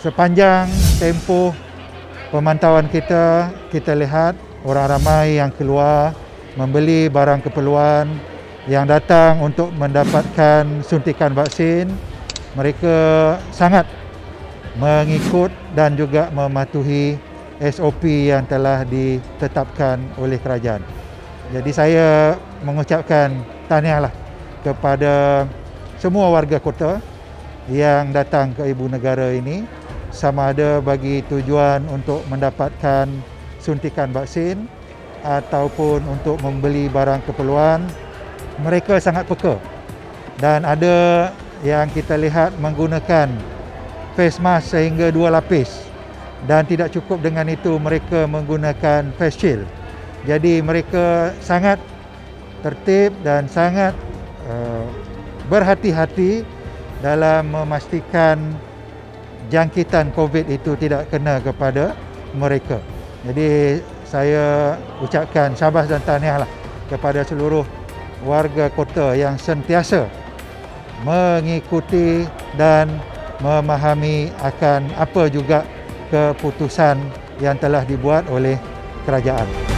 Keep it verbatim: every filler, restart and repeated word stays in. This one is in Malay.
Sepanjang tempoh pemantauan kita, kita lihat orang ramai yang keluar membeli barang keperluan, yang datang untuk mendapatkan suntikan vaksin. Mereka sangat mengikut dan juga mematuhi S O P yang telah ditetapkan oleh kerajaan. Jadi saya mengucapkan tahniahlah kepada semua warga kota yang datang ke ibu negara ini, sama ada bagi tujuan untuk mendapatkan suntikan vaksin ataupun untuk membeli barang keperluan. Mereka sangat peka dan ada yang kita lihat menggunakan face mask sehingga dua lapis, dan tidak cukup dengan itu mereka menggunakan face shield. Jadi mereka sangat tertib dan sangat uh, berhati-hati dalam memastikan jangkitan COVID itu tidak kena kepada mereka. Jadi saya ucapkan syabas dan tahniahlah kepada seluruh warga kota yang sentiasa mengikuti dan memahami akan apa juga keputusan yang telah dibuat oleh kerajaan.